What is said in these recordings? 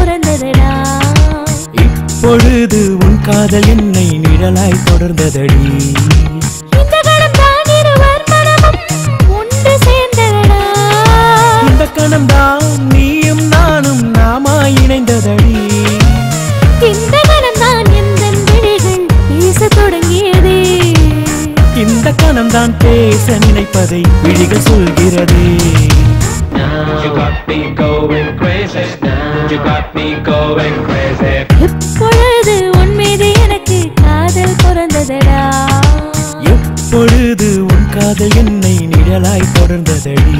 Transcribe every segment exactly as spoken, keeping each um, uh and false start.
பிறந்ததடா இப்பொழுது உன் காதல் என்னை நிழலாய் தொடர்ந்ததடி இந்த கணம் தான் இருவர் மனமும் ஒன்று சேர்ந்ததடா இந்த கணம் தான் நீயும் நானும் நாமாய் இணைந்ததடி இந்த கணம் தான் எந்தன் விழிகள் பேசத் தொடங்கியதே இந்த கணம் தான் பேச நினைப்பதை விழிகள் சொல்கிறதே You got me going crazy. You got me going crazy. எப்பொழுது உன் மீது எனக்கு காதல் பிறந்ததடா எப்பொழுது உன் காதல் என்னை நிழலாய் தொடர்ந்ததடி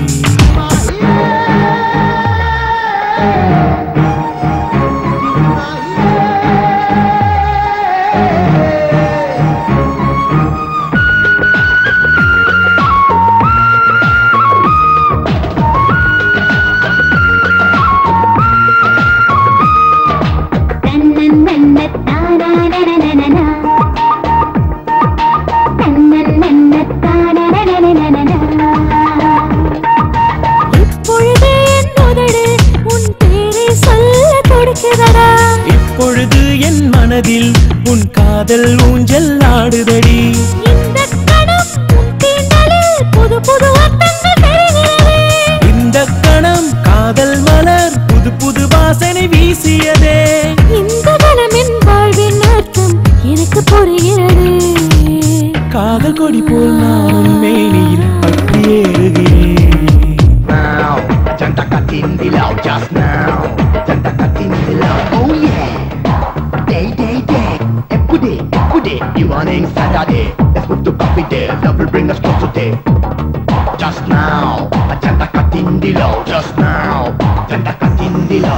இப்பொழுது என் மனதில் உன் காதல் ஊஞ்சல் ஆடுதடி இந்த கணம் உன் தீண்டலில் புது புது அர்த்தங்கள் பெறுகிறதே இந்த கணம் காதல் மலர் புது புது வாசனை வீசியதே இந்த கணம் என் வாழ்வின் அர்த்தம் எனக்கு புரிகிறது காதல் கொடி போல் நான் மேனியில் பற்றி ஏறுகிறேன் Now, janta katindilaw just now. Janta katindilaw, oh yeah. Day, day, day. Every day, every day. Evening Saturday. Let's put the coffee there. Love will bring us closer there. Just now, janta katindilaw just now. Janta katindilaw.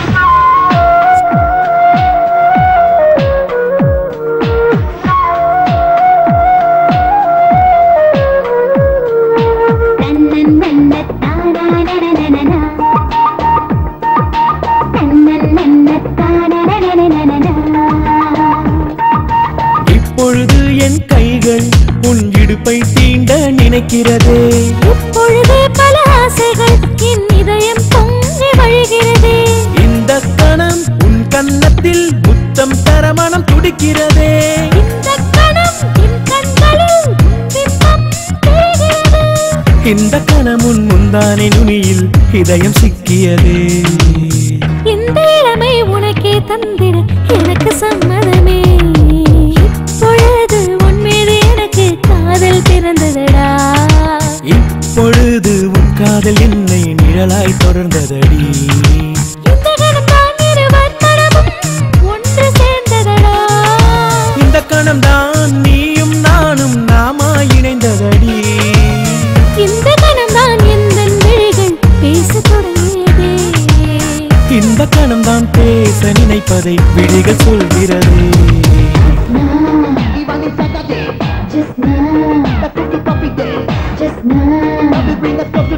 இப்பொழுது என் கைகள் உன் இடுப்பை தீண்ட நினைக்கிறதே இப்பொழுது பல ஆசைகள் என் இதயம் பொங்கி வழிகிறதே இந்த கணம் உன் கன்னத்தில் முத்தம் தர மனம் துடிக்கிறதே இந்த கணம் என் கண்களில் பிம்பம் தெரிகிறது இந்த கணம் உன் முந்தானை நுனியில் இதயம் சிக்கியதே இந்த இளமை உனக்கே தந்திட எனக்கு சம்மதமே இப்பொழுது உன் மீது எனக்கு காதல் பிறந்ததடா இப்பொழுது உன் காதல் என்னை நிழலாய் தொடர்ந்ததடி இந்த கணம் தான் இருவர் மனமும் ஒன்று சேர்ந்ததடா இந்த கணம் தான் நீயும் நானும் நாமாய் இணைந்ததடி இந்த கணம் தான் எந்தன் விழிகள் பேசத் தொடங்கியதே இந்த கணம் தான் பேச நினைப்பதை விழிகள் சொல்கிறது Evening Saturday. Just now, Let's put the coffee there. just now. Love will bring us closer